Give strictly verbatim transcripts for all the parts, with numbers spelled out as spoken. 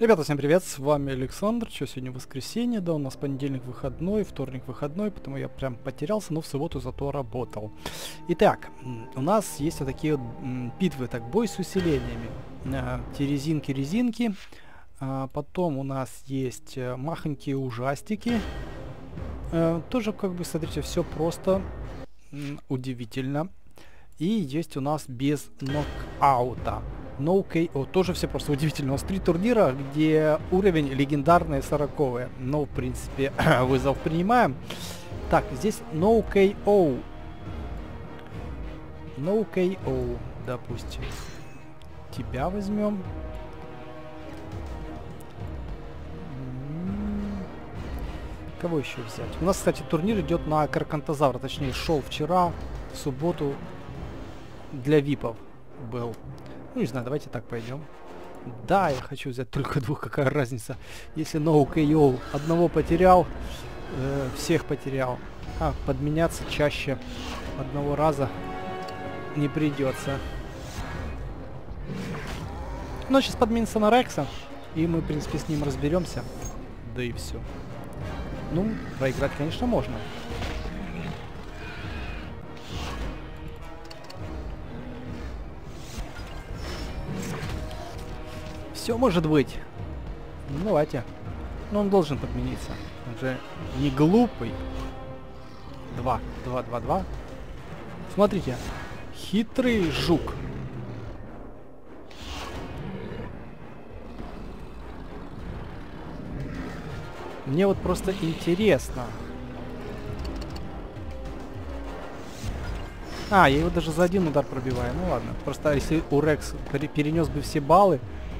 Ребята, всем привет, с вами Александр. Что, сегодня воскресенье, да, у нас понедельник выходной, вторник выходной, потому я прям потерялся, но в субботу зато работал. Итак, у нас есть вот такие вот битвы, так, бой с усилениями. А, те резинки-резинки. А, потом у нас есть а, махонькие ужастики. А, тоже, как бы, смотрите, все просто, м, удивительно. И есть у нас без нокаута. No кей о, тоже все просто удивительно. У нас три турнира, где уровень легендарные сороковые. Но, в принципе, вызов принимаем. Так, здесь No кей о. No кей о, допустим. Тебя возьмем. Кого еще взять? У нас, кстати, турнир идет на Каркантозавра. Точнее, шел вчера, в субботу, для випов был. Ну, не знаю, давайте так пойдем. Да, я хочу взять только двух, какая разница. Если No кей о одного потерял, э, всех потерял. А, подменяться чаще одного раза не придется. Но сейчас подменится на Рекса, и мы, в принципе, с ним разберемся. Да и все. Ну, проиграть, конечно, можно. Все может быть. Ну, давайте. Но он должен подмениться. Он же не глупый. Два. Два, два, два. Смотрите. Хитрый жук. Мне вот просто интересно. А, я его даже за один удар пробиваю. Ну ладно. Просто если у Рекс перенес бы все баллы.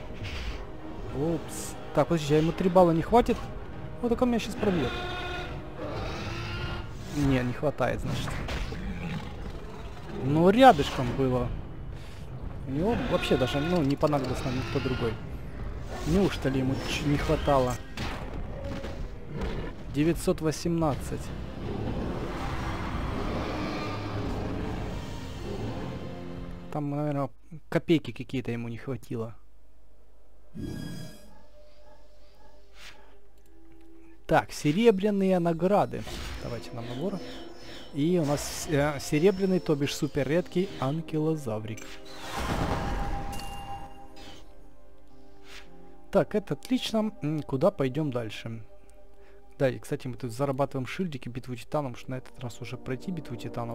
Упс. Так, подожди, а ему три балла не хватит? Вот так он меня сейчас пробьет. Не, не хватает, значит. Ну, рядышком было. У него вообще даже, ну, не понадобился нам никто другой. Неужто ли ему не хватало? девятьсот восемнадцать. Там, наверное, копейки какие-то ему не хватило. Так, серебряные награды. Давайте нам набор. И у нас э, серебряный, то бишь супер редкий анкилозаврик. Так, это отлично. Куда пойдем дальше? Да, и, кстати, мы тут зарабатываем шильдики битву титанов, потому что на этот раз уже пройти битву титанов.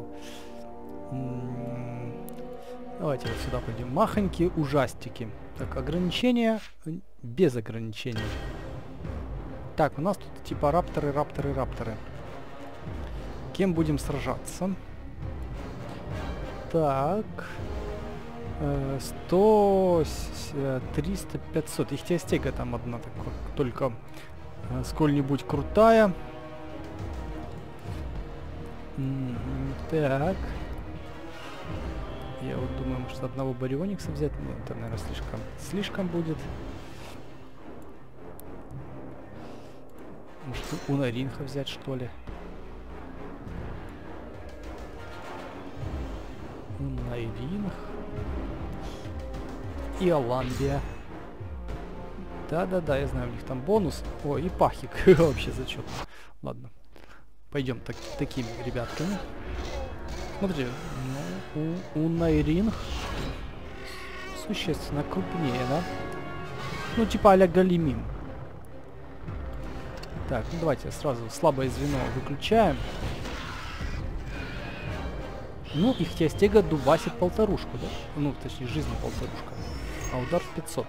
М-м- Давайте вот сюда пойдем. Махонькие ужастики. Так, ограничения без ограничений. Так, у нас тут типа рапторы, рапторы, рапторы. Кем будем сражаться? Так. Э, сто, триста, пятьсот. Ихтиостега там одна так, только э, сколь-нибудь крутая. М-м, так. Я вот думаю, может одного барионикса взять. Нет, это, наверное, слишком, слишком будет. Может, Унаринха взять, что ли? Унаринх. И Аламбия. Да-да-да, я знаю, у них там бонус. О, и Пахик. Вообще зачет. Ладно. Пойдем так, такими ребятками. Смотри, ну, у, у Найринг существенно крупнее, да? Ну, типа а-ля Галимим. Так, ну давайте сразу слабое звено выключаем. Ну, Ихтиостега дубасит полторушку, да? Ну, точнее, жизни полторушка. А удар в пятьсот.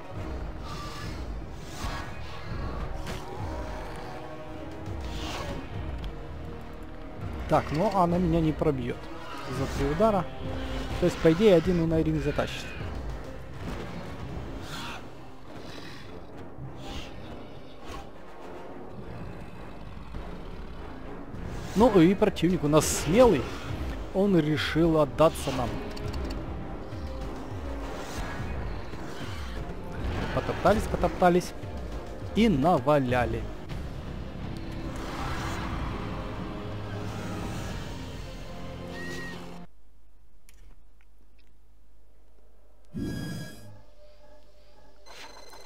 Так, ну она меня не пробьет за три удара. То есть, по идее, один Унайринг затащит. Ну и противник у нас смелый. Он решил отдаться нам. Потоптались, потоптались. И наваляли.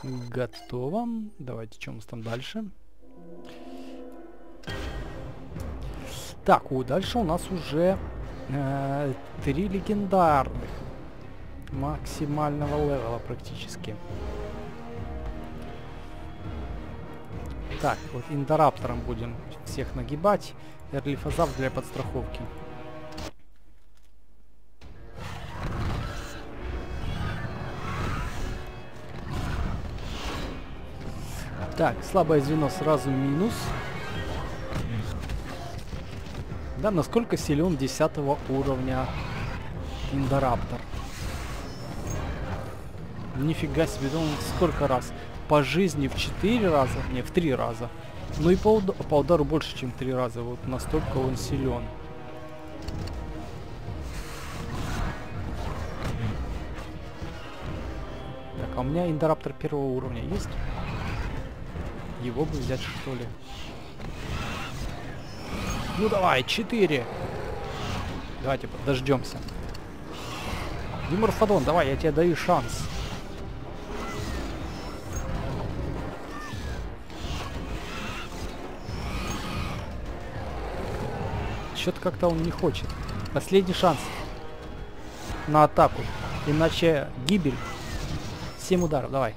Готово. Давайте, что у нас там дальше? Так, о, дальше у нас уже э, три легендарных. Максимального левела практически. Так, вот Индораптором будем всех нагибать. Эрлифозав для подстраховки. Так, слабое звено сразу минус. Да, насколько силен десятого уровня Индораптор. Нифига себе, он сколько раз? По жизни в четыре раза? Не, в три раза. Ну и по, уд по удару больше, чем в три раза. Вот настолько он силен. Так, а у меня Индораптор первого уровня есть? Его бы взять, что ли? Ну давай, четыре. Давайте подождемся. Диморфодон, давай, я тебе даю шанс. Что-то как-то он не хочет. Последний шанс на атаку. Иначе гибель. семь ударов, давай.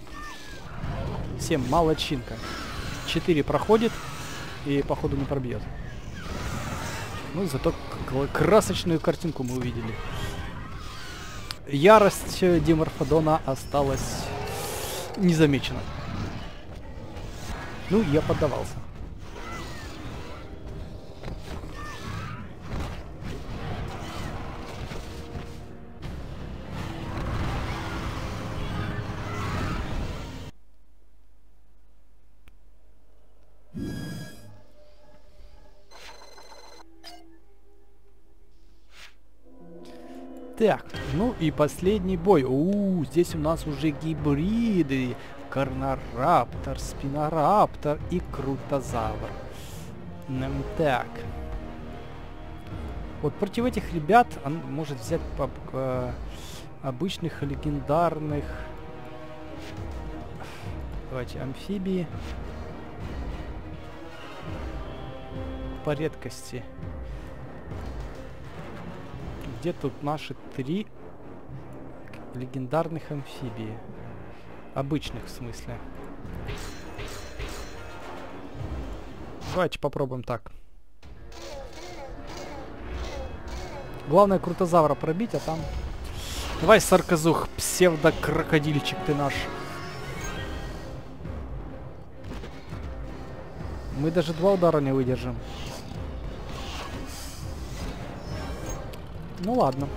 семь, молодчинка. четыре проходит и походу не пробьет. Ну зато красочную картинку мы увидели. Ярость Диморфодона осталась незамечена. Ну, я поддавался. Так, ну и последний бой. У, здесь у нас уже гибриды. Карнораптор, Спинораптор и Крутозавр. М, так. Вот против этих ребят он может взять по, по, обычных легендарных... Давайте, амфибии. По редкости. Где тут наши три легендарных амфибии? Обычных, в смысле. Давайте попробуем так. Главное Крутозавра пробить, а там... Давай, Сарказух, псевдо-крокодильчик ты наш. Мы даже два удара не выдержим. Ну ладно.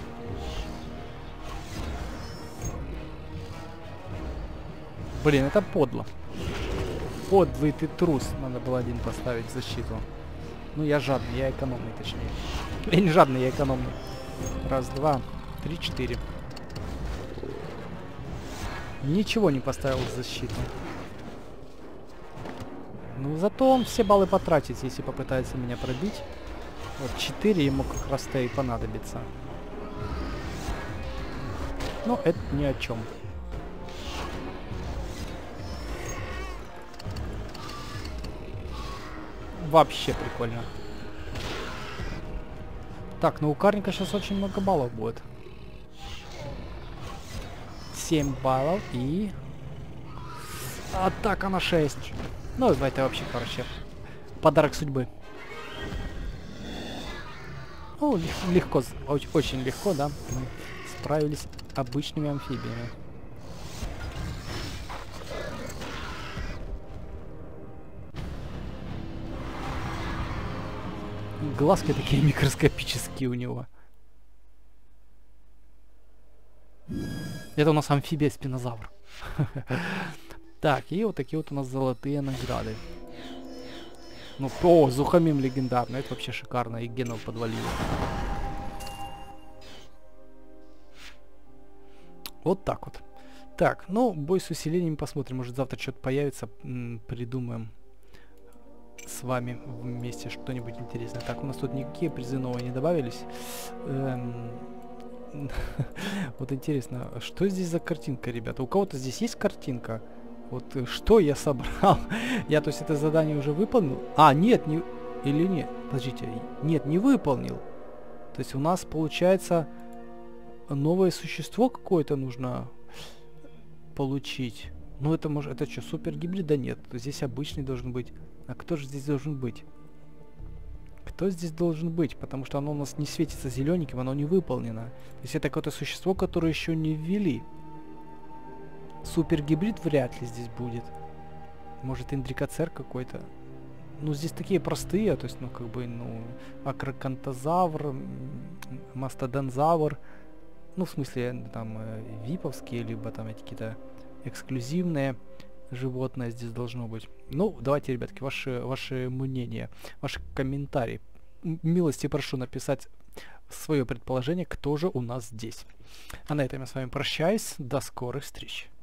Блин, это подло. Подлый ты трус. Надо было один поставить в защиту. Ну я жадный, я экономный точнее. Я не жадный, я экономный. Раз, два, три, четыре. Ничего не поставил в защиту. Ну зато он все баллы потратит, если попытается меня пробить. Вот четыре ему как раз-то и понадобится. Но это ни о чем. Вообще прикольно. Так, ну у Карника сейчас очень много баллов будет. семь баллов и... Атака на шесть. Ну, это вообще, короче, подарок судьбы. Ну, легко, очень, очень легко, да, мы справились обычными амфибиями. Глазки такие микроскопические у него. Это у нас амфибия спинозавр. Так, и вот такие вот у нас золотые награды. Ну, о, Зухамим легендарный, это вообще шикарно, и генов подвалили. Вот так вот. Так, ну, бой с усилением посмотрим, может завтра что-то появится, м, придумаем с вами вместе что-нибудь интересное. Так, у нас тут никакие призы новые не добавились. Эм, Вот интересно, что здесь за картинка, ребята? У кого-то здесь есть картинка? Вот э, что я собрал? Я, то есть, это задание уже выполнил? А, нет, не... Или нет? Подождите, нет, не выполнил. То есть у нас, получается, новое существо какое-то нужно получить. Ну, это может... Это что, супер гибрид? Да нет, здесь обычный должен быть. А кто же здесь должен быть? Кто здесь должен быть? Потому что оно у нас не светится зелененьким, оно не выполнено. То есть это какое-то существо, которое еще не ввели. Супер гибрид вряд ли здесь будет. Может, индрикоцер какой-то. Ну, здесь такие простые, то есть, ну, как бы, ну, акрокантозавр, мастодонзавр. Ну, в смысле, там, э, виповские, либо там эти какие-то эксклюзивные животное здесь должно быть. Ну, давайте, ребятки, ваши, ваши мнения, ваши комментарии. М- Милости прошу написать свое предположение, кто же у нас здесь. А на этом я с вами прощаюсь. До скорых встреч.